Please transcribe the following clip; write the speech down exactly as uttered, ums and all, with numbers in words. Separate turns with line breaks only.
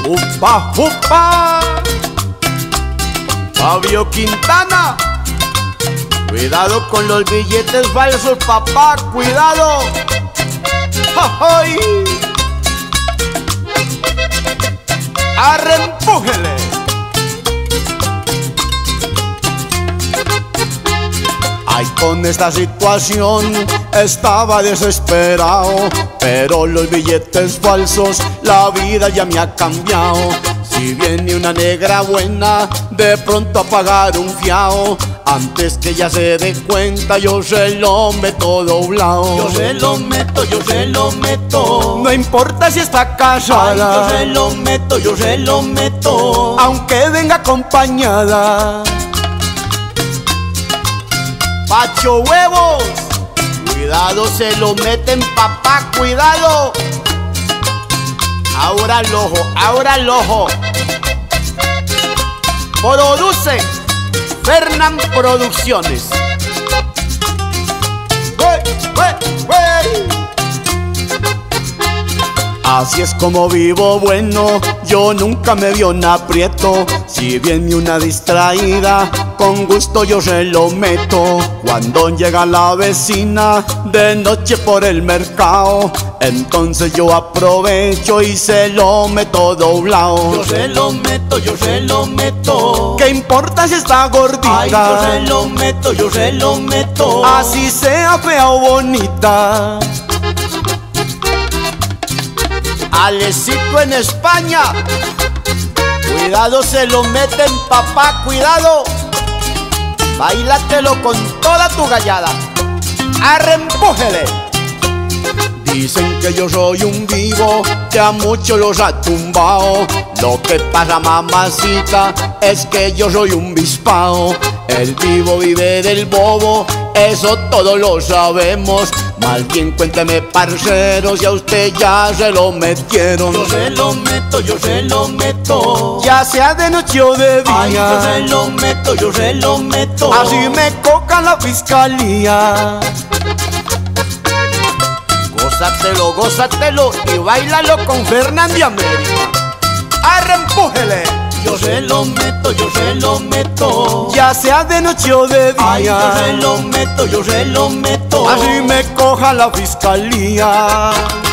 Upa, upa. Fabio Quintana. Cuidado con los billetes falsos, papá, cuidado. ¡Ay! ¡Arre, empújele! Ay, con esta situación estaba desesperado, pero los billetes falsos, la vida ya me ha cambiado. Si viene una negra buena, de pronto a pagar un fiao, antes que ella se dé cuenta, yo se lo meto doblado.
Yo se lo meto, yo se lo meto.
No importa si está casada.
Ay, yo se lo meto, yo se lo meto.
Aunque venga acompañada. Pacho huevos, cuidado, se lo meten, papá, cuidado. Ahora el ojo, ahora el ojo. Produce Fernán Producciones. ¡Wey, wey, wey! Así es como vivo, bueno, yo nunca me vio en aprieto. Si viene una distraída, con gusto yo se lo meto. Cuando llega la vecina de noche por el mercado, entonces yo aprovecho y se lo meto doblado.
Yo se lo meto, yo se lo meto.
¿Qué importa si está gordita?
Ay, yo se lo meto, yo se lo meto.
Así sea fea o bonita. Alecito en España. Cuidado, se lo meten, papá, cuidado. Báilatelo con toda tu gallada. Arre, empújele. Dicen que yo soy un vivo, que a muchos los ha tumbado. Lo que pasa, mamacita, es que yo soy un bispao. El vivo vive del bobo, eso todos lo sabemos. Más bien cuénteme, parceros, si a usted ya se lo metieron.
Yo se lo meto, yo se lo meto.
Ya sea de noche o de día.
Ay, yo se lo meto, yo se lo meto.
Así me coca la fiscalía. Gózatelo, gózatelo y báilalo con Fernán de América. Arre, empújele.
Yo se lo meto, yo se lo meto.
Ya sea de noche o de día.
Ay, yo se lo meto, yo se lo meto.
Así me coja la fiscalía.